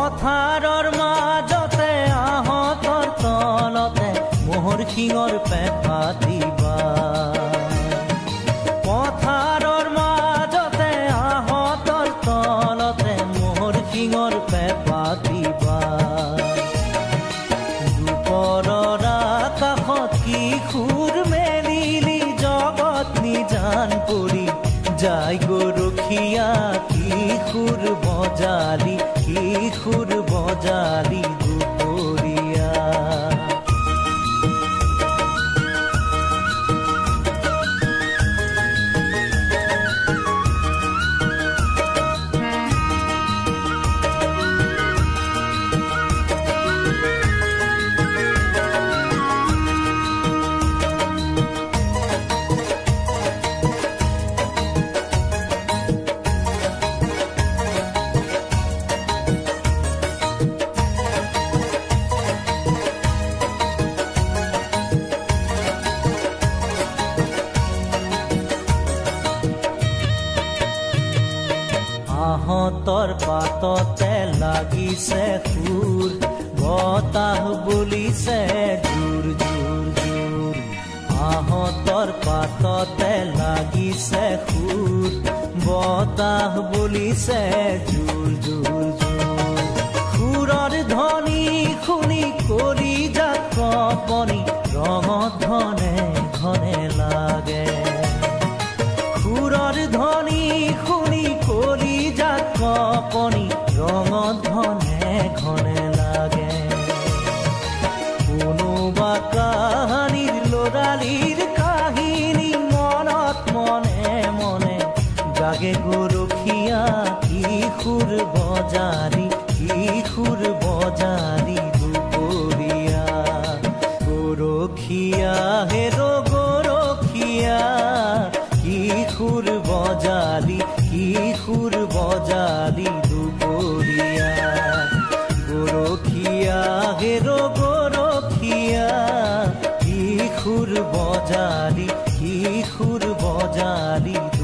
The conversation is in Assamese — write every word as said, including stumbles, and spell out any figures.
পথাৰৰ মাজতে আহঁতৰ তলতে মোহৰ শিঙৰ পেট পাতিবা পথাৰৰ মাজতে আহঁতৰ তলতে মোহৰ শিঙৰ পেট পাতিবা দুপৰৰ আকাশত কিশোৰ মেলিলি জগত নিজান পৰি যাই গৰখীয়া কিশোৰ বজালি কিশোৰ বজালি দুপৰীয়া আহঁতৰ পাততে লাগিছে সুৰ বতাহ বুলিছে জোৰ জোৰ জোৰ আহঁতৰ পাততে লাগিছে সুৰ বতাহ বুলিছে জোৰ জোৰ জোৰ সুৰৰ ধ্বনি শুনি কৰি যাক কপনি ৰঙত ঘনে ঘনে লাগে সুৰৰ ধ্বনি শুনি কৰি যাক কপনি ৰঙত ঘনে ঘনে লাগে কোনোবা কাহিনীৰ লৰালিৰ কাহিনী মনত মনে মনে জাগে গৰখীয়া কিশোৰ বজালি কিশোৰ বজালি দুপৰীয়া গৰখীয়া হেৰ গৰখীয়া কিশোৰ বজালি কিশোৰ বজালি দুপৰীয়া গৰখীয়া হেৰ গৰখীয়া কিশোৰ বজালি কিশোৰ বজালি